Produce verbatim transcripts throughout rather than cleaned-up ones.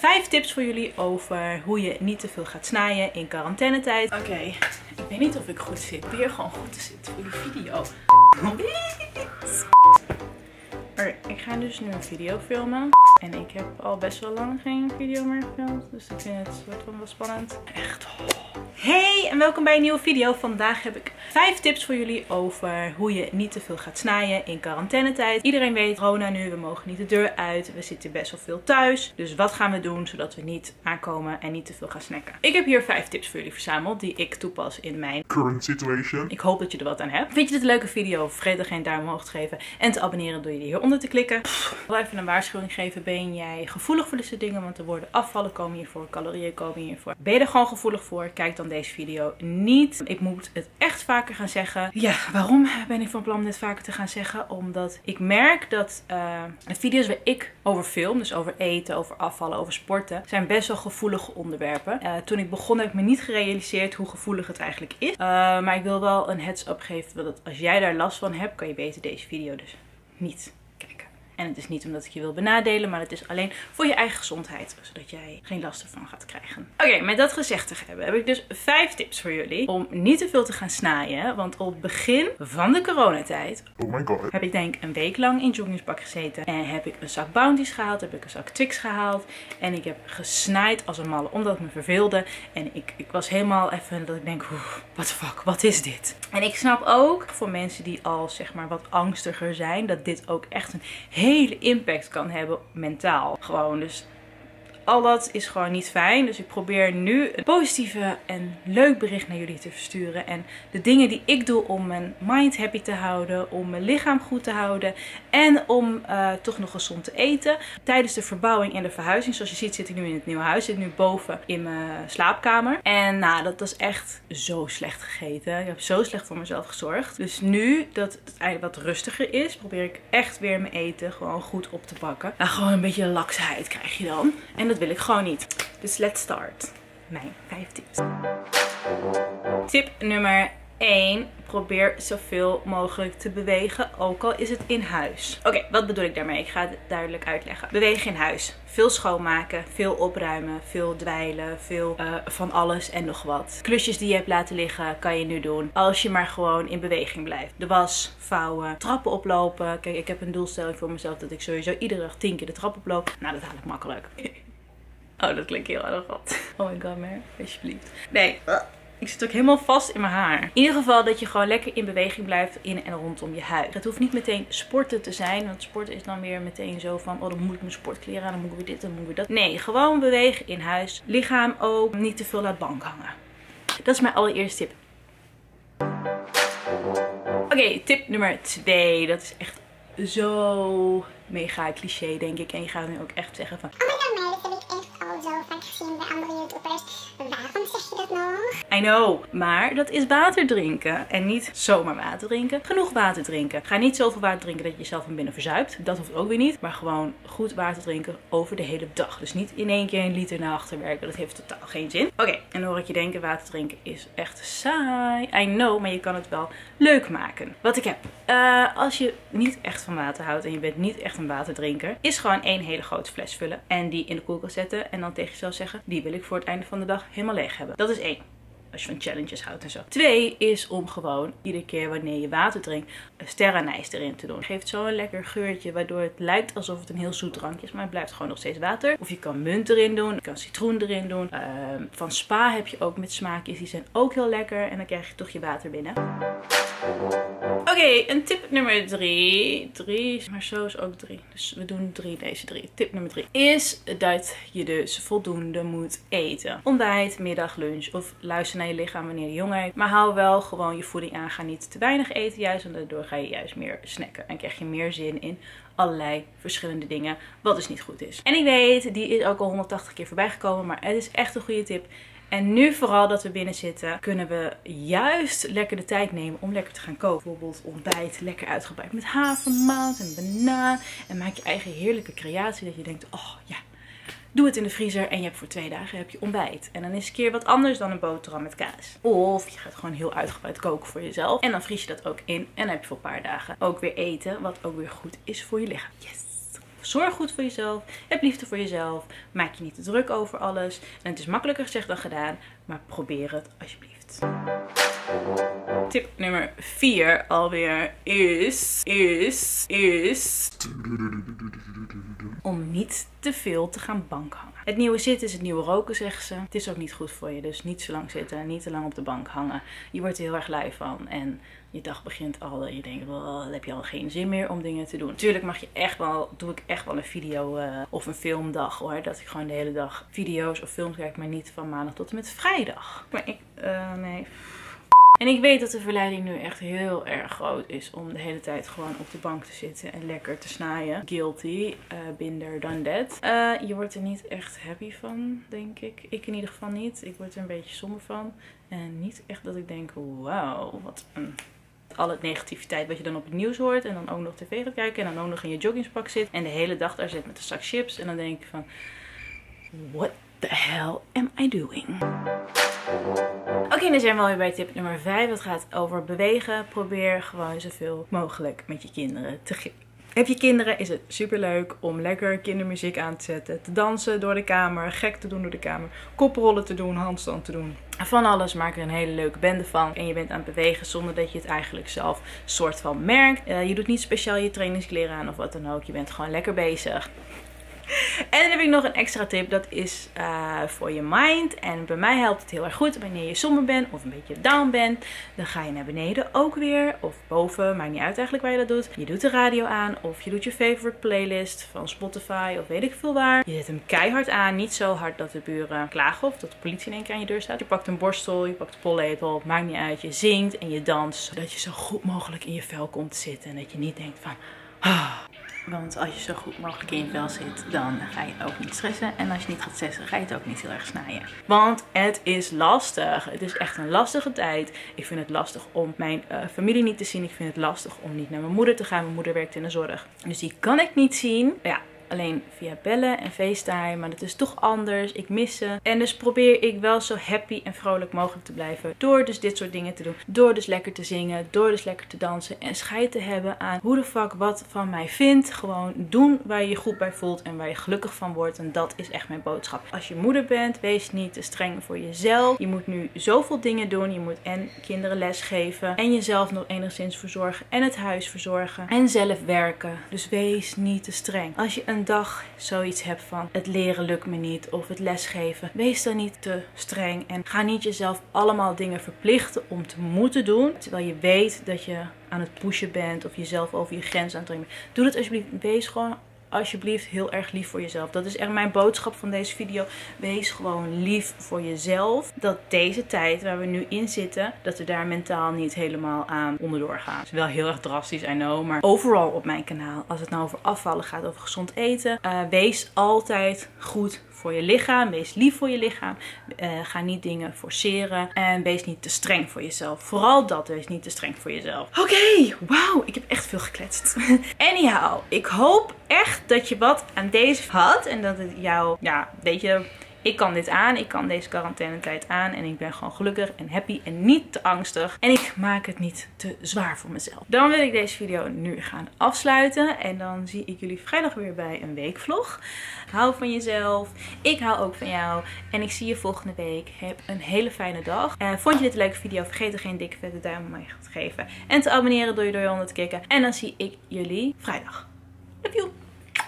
vijf tips voor jullie over hoe je niet te veel gaat snijden in quarantainetijd. Oké, okay. Ik weet niet of ik goed zit. Ik probeer gewoon goed te zitten voor die video. Okay, ik ga dus nu een video filmen. En ik heb al best wel lang geen video meer gefilmd. Dus ik vind het soort van wel spannend. Echt. Hey en welkom bij een nieuwe video. Vandaag heb ik vijf tips voor jullie over hoe je niet te veel gaat snijden in quarantainetijd. Iedereen weet corona nu, we mogen niet de deur uit. We zitten best wel veel thuis. Dus wat gaan we doen zodat we niet aankomen en niet te veel gaan snacken? Ik heb hier vijf tips voor jullie verzameld die ik toepas in mijn current situation. Ik hoop dat je er wat aan hebt. Vind je dit een leuke video? Vergeet dan geen duim omhoog te geven en te abonneren door je hieronder te klikken. Pff, ik wil even een waarschuwing geven. Ben jij gevoelig voor dit soort dingen? Want er worden afvallen komen hiervoor, calorieën komen hiervoor. Ben je er gewoon gevoelig voor? Kijk dan deze video niet. Ik moet het echt vaker gaan zeggen. Ja, waarom ben ik van plan om dit vaker te gaan zeggen? Omdat ik merk dat uh, de video's waar ik over film, dus over eten, over afvallen, over sporten, zijn best wel gevoelige onderwerpen. Uh, toen ik begon heb ik me niet gerealiseerd hoe gevoelig het eigenlijk is. Uh, maar ik wil wel een heads up geven dat als jij daar last van hebt, kan je beter deze video dus niet kijken. En het is niet omdat ik je wil benadelen, maar het is alleen voor je eigen gezondheid. Zodat jij geen last ervan gaat krijgen. Oké, okay, met dat gezegd te hebben, heb ik dus vijf tips voor jullie. Om niet te veel te gaan snijden. Want op het begin van de coronatijd, oh my god, heb ik denk een week lang in joggingspak gezeten. En heb ik een zak Bounties gehaald, heb ik een zak Twix gehaald. En ik heb gesnaaid als een malle, omdat het me verveelde. En ik, ik was helemaal even dat ik denk, what the fuck, wat is dit? En ik snap ook voor mensen die al zeg maar wat angstiger zijn, dat dit ook echt een hele impact kan hebben mentaal. Gewoon, dus al dat is gewoon niet fijn. Dus ik probeer nu een positieve en leuk bericht naar jullie te versturen. En de dingen die ik doe om mijn mind happy te houden. Om mijn lichaam goed te houden. En om uh, toch nog gezond te eten. Tijdens de verbouwing en de verhuizing. Zoals je ziet zit ik nu in het nieuwe huis. Ik zit nu boven in mijn slaapkamer. En nou, dat was echt zo slecht gegeten. Ik heb zo slecht voor mezelf gezorgd. Dus nu dat het eigenlijk wat rustiger is. Probeer ik echt weer mijn eten gewoon goed op te pakken. Nou, gewoon een beetje laksheid krijg je dan. En dat wil ik gewoon niet. Dus let's start. Mijn vijf tips. Tip nummer één. Probeer zoveel mogelijk te bewegen. Ook al is het in huis. Oké, okay, wat bedoel ik daarmee? Ik ga het duidelijk uitleggen. Bewegen in huis. Veel schoonmaken. Veel opruimen. Veel dweilen. Veel uh, van alles en nog wat. Klusjes die je hebt laten liggen kan je nu doen. Als je maar gewoon in beweging blijft. De was, vouwen, trappen oplopen. Kijk, ik heb een doelstelling voor mezelf dat ik sowieso iedere dag tien keer de trap oploop. Nou, dat haal ik makkelijk. Oh, dat klinkt heel arrogant. Oh my god, maar alsjeblieft. Nee, ik zit ook helemaal vast in mijn haar. In ieder geval dat je gewoon lekker in beweging blijft in en rondom je huis. Het hoeft niet meteen sporten te zijn. Want sporten is dan weer meteen zo van, oh dan moet ik mijn sportkleren aan, dan moet ik weer dit, dan moet ik weer dat. Nee, gewoon bewegen in huis. Lichaam ook. Niet te veel laat bank hangen. Dat is mijn allereerste tip. Oké, okay, tip nummer twee. Dat is echt zo mega cliché, denk ik. En je gaat nu ook echt zeggen van, oh my god, maar dat heb ik echt al zo vaak gezien bij andere YouTubers. Waarom zeg je dat nog? I know, maar dat is water drinken. En niet zomaar water drinken. Genoeg water drinken. Ga niet zoveel water drinken dat je jezelf van binnen verzuipt. Dat hoeft ook weer niet. Maar gewoon goed water drinken over de hele dag. Dus niet in één keer een liter naar achter werken. Dat heeft totaal geen zin. Oké, okay, en dan hoor ik je denken, water drinken is echt saai. I know, maar je kan het wel leuk maken. Wat ik heb. Uh, als je niet echt van water houdt en je bent niet echt een waterdrinker, is gewoon één hele grote fles vullen. En die in de koelkast zetten. En dan tegen jezelf zeggen, die wil ik voor het einde van de dag helemaal leeg hebben. Dat is één. Als je van challenges houdt en zo. Twee is om gewoon iedere keer wanneer je water drinkt, een sterrenijs erin te doen. Het geeft zo'n lekker geurtje waardoor het lijkt alsof het een heel zoet drankje is. Maar het blijft gewoon nog steeds water. Of je kan munt erin doen. Je kan citroen erin doen. Uh, van Spa heb je ook met smaakjes. Die zijn ook heel lekker. En dan krijg je toch je water binnen. Oké, okay, en tip nummer drie. Drie, maar zo is ook drie. Dus we doen drie, deze drie. Tip nummer drie is dat je dus voldoende moet eten. Ontbijt, middag, lunch of luister naar je lichaam wanneer je honger hebt. Maar hou wel gewoon je voeding aan. Ga niet te weinig eten juist, want daardoor ga je juist meer snacken. En krijg je meer zin in allerlei verschillende dingen, wat dus niet goed is. En ik weet, die is ook al honderdtachtig keer voorbij gekomen, maar het is echt een goede tip. En nu vooral dat we binnen zitten, kunnen we juist lekker de tijd nemen om lekker te gaan koken. Bijvoorbeeld ontbijt lekker uitgebreid met havermout en banaan. En maak je eigen heerlijke creatie dat je denkt, oh ja, doe het in de vriezer en je hebt voor twee dagen heb je ontbijt. En dan is het een keer wat anders dan een boterham met kaas. Of je gaat gewoon heel uitgebreid koken voor jezelf. En dan vries je dat ook in en dan heb je voor een paar dagen ook weer eten, wat ook weer goed is voor je lichaam. Yes! Zorg goed voor jezelf. Heb liefde voor jezelf. Maak je niet te druk over alles. En het is makkelijker gezegd dan gedaan. Maar probeer het alsjeblieft. Tip nummer vier alweer is, is, is... om niet te veel te gaan bankhangen. Het nieuwe zitten is het nieuwe roken, zeggen ze. Het is ook niet goed voor je, dus niet zo lang zitten, niet te lang op de bank hangen. Je wordt er heel erg lui van en je dag begint al, je denkt wel, dan heb je al geen zin meer om dingen te doen. Natuurlijk mag je echt wel, doe ik echt wel een video uh, of een filmdag hoor. Dat ik gewoon de hele dag video's of films kijk, maar niet van maandag tot en met vrijdag. Maar ik, uh, nee... En ik weet dat de verleiding nu echt heel erg groot is om de hele tijd gewoon op de bank te zitten en lekker te snaaien. Guilty, uh, binder dan that. Uh, je wordt er niet echt happy van, denk ik. Ik in ieder geval niet. Ik word er een beetje somber van. En niet echt dat ik denk, wauw, wat een... Alle negativiteit wat je dan op het nieuws hoort. En dan ook nog tv gaat kijken. En dan ook nog in je joggingspak zit. En de hele dag daar zit met een zak chips. En dan denk ik van, what the hell am I doing? Oké, okay, dan zijn we alweer bij tip nummer vijf. Dat gaat over bewegen. Probeer gewoon zoveel mogelijk met je kinderen te gillen. Heb je kinderen, is het super leuk om lekker kindermuziek aan te zetten. Te dansen door de kamer, gek te doen door de kamer. Koprollen te doen, handstand te doen. Van alles, maak er een hele leuke bende van. En je bent aan het bewegen zonder dat je het eigenlijk zelf soort van merkt. Uh, je doet niet speciaal je trainingskleren aan of wat dan ook. Je bent gewoon lekker bezig. En dan heb ik nog een extra tip. Dat is uh, voor je mind. En bij mij helpt het heel erg goed. Wanneer je somber bent of een beetje down bent. Dan ga je naar beneden ook weer. Of boven. Maakt niet uit eigenlijk waar je dat doet. Je doet de radio aan. Of je doet je favorite playlist van Spotify. Of weet ik veel waar. Je zet hem keihard aan. Niet zo hard dat de buren klagen. Of dat de politie in één keer aan je deur staat. Je pakt een borstel. Je pakt een pollepel. Maakt niet uit. Je zingt en je danst. Zodat je zo goed mogelijk in je vel komt te zitten. En dat je niet denkt van... Ah. Want als je zo goed mogelijk in je vel zit, dan ga je ook niet stressen. En als je niet gaat stressen, ga je het ook niet heel erg snijden. Want het is lastig. Het is echt een lastige tijd. Ik vind het lastig om mijn uh, familie niet te zien. Ik vind het lastig om niet naar mijn moeder te gaan. Mijn moeder werkt in de zorg. Dus die kan ik niet zien. Ja. Alleen via bellen en FaceTime, maar dat is toch anders. Ik mis ze. En dus probeer ik wel zo happy en vrolijk mogelijk te blijven. Door dus dit soort dingen te doen. Door dus lekker te zingen. Door dus lekker te dansen. En scheid te hebben aan hoe de fuck wat van mij vindt. Gewoon doen waar je je goed bij voelt en waar je gelukkig van wordt. En dat is echt mijn boodschap. Als je moeder bent, wees niet te streng voor jezelf. Je moet nu zoveel dingen doen. Je moet en kinderen lesgeven. En jezelf nog enigszins verzorgen. En het huis verzorgen. En zelf werken. Dus wees niet te streng. Als je een een dag zoiets hebt van het leren lukt me niet of het lesgeven. Wees dan niet te streng en ga niet jezelf allemaal dingen verplichten om te moeten doen. Terwijl je weet dat je aan het pushen bent of jezelf over je grens aan het brengen bent. Doe het alsjeblieft. Wees gewoon alsjeblieft heel erg lief voor jezelf. Dat is echt mijn boodschap van deze video. Wees gewoon lief voor jezelf. Dat deze tijd waar we nu in zitten, dat we daar mentaal niet helemaal aan onderdoor gaan. Het is wel heel erg drastisch, I know. Maar overal op mijn kanaal, als het nou over afvallen gaat, over gezond eten. Uh, wees altijd goed voor je lichaam. Wees lief voor je lichaam. Uh, ga niet dingen forceren. En wees niet te streng voor jezelf. Vooral dat. Wees niet te streng voor jezelf. Oké. Okay, wauw. Ik heb echt veel gekletst. Anyhow. Ik hoop echt dat je wat aan deze had. En dat het jou, ja, weet je... Ik kan dit aan, ik kan deze quarantainetijd aan en ik ben gewoon gelukkig en happy en niet te angstig. En ik maak het niet te zwaar voor mezelf. Dan wil ik deze video nu gaan afsluiten en dan zie ik jullie vrijdag weer bij een weekvlog. Hou van jezelf, ik hou ook van jou en ik zie je volgende week. Heb een hele fijne dag. Uh, vond je dit een leuke video? Vergeet er geen dikke vette duim op mij te geven. En te abonneren door je door je handen te klikken. En dan zie ik jullie vrijdag. Love you!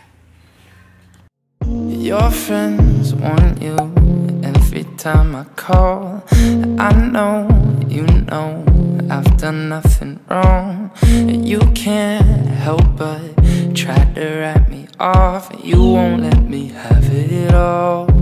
Your friends want you every time I call. I know, you know, I've done nothing wrong. You can't help but try to write me off. You won't let me have it all.